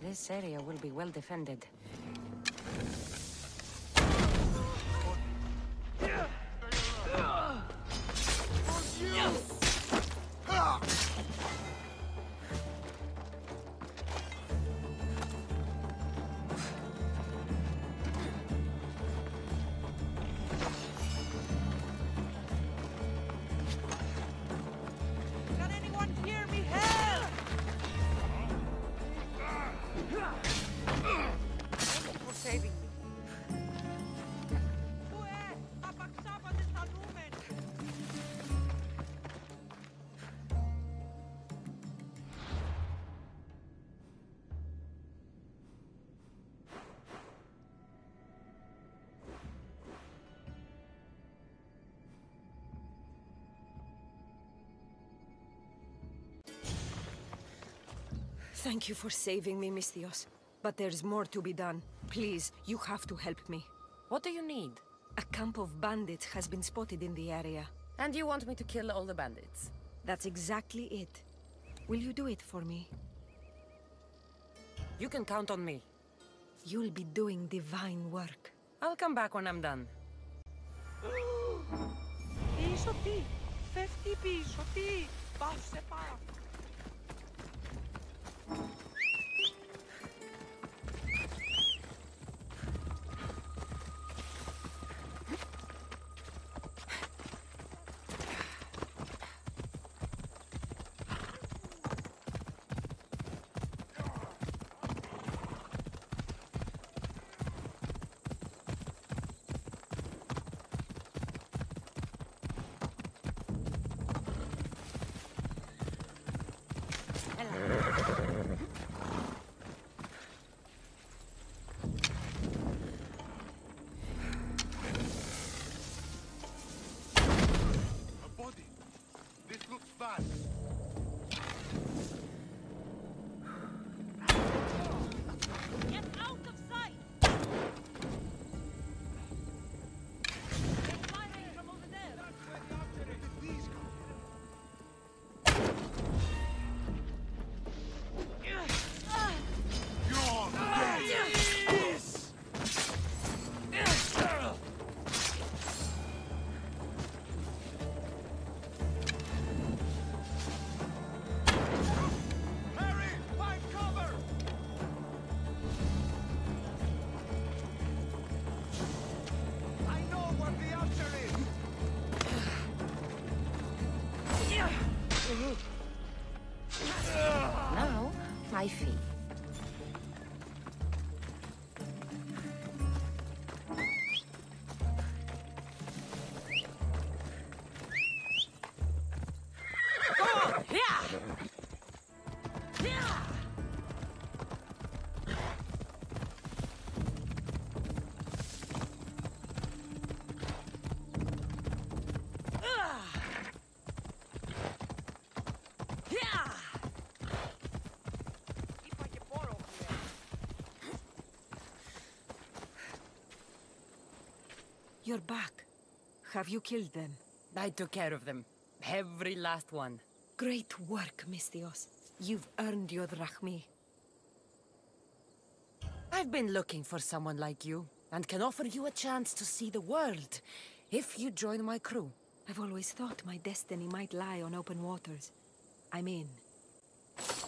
This area will be well defended. Can anyone hear me? Help! Thank you for saving me. Απαξάπατε στα λούμεν! Thank you for saving me, Misthios. But there's more to be done. Please, you have to help me. What do you need? A camp of bandits has been spotted in the area. And you want me to kill all the bandits? That's exactly it. Will you do it for me? You can count on me. You'll be doing divine work. I'll come back when I'm done. Πίσω τι! Φεύγει πίσω τι! Πάσε πάρα! A body. This looks bad. Get out of sight! They're firing from over there! Where did these come from? You're dead. Harry, find cover! I know where the archer is! Now, my feet. Είπα πόρο here. You're back. Have you killed them? I took care of them. Every last one. Great work, Misthios. You've earned your drachmi. I've been looking for someone like you, and can offer you a chance to see the world, if you join my crew. I've always thought my destiny might lie on open waters. I'm in.